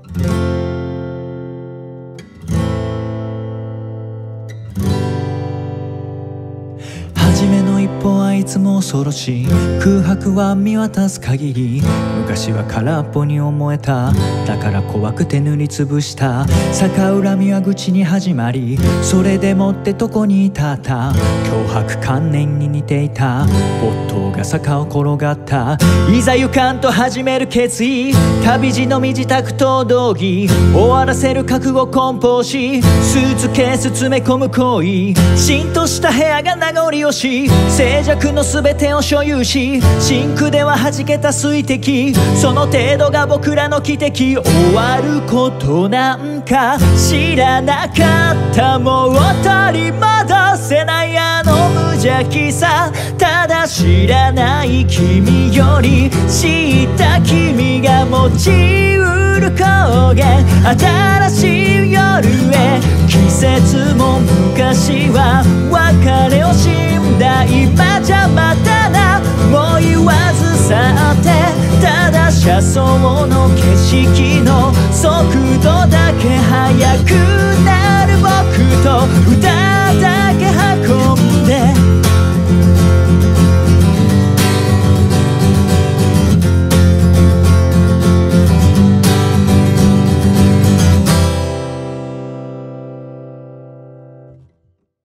初めの一歩はいつも恐ろしい。空白は見渡す限り、昔は空っぽに思えた。だから怖くて塗りつぶした逆恨みは愚痴に始まり、それでもってとこに至った。脅迫観念に似ていた没頭が坂を転がった。いざ行かんと始める決意、旅路の身支度と道義、終わらせる覚悟梱包し、スーツケース詰め込む行為、浸透した部屋が名残惜しい。静寂の全てを所有し、シンクでは弾けた水滴、その程度が僕らの汽笛。終わることなんか知らなかった。もう取り戻せないあの無邪気さ。ただ知らない君より知った君が持ちうる光源。新しい夜へ、季節も昔は別れを惜んだ。今じゃまたな、もう言わず去って。ただ車窓の景色の速度だけ速くなる僕と二人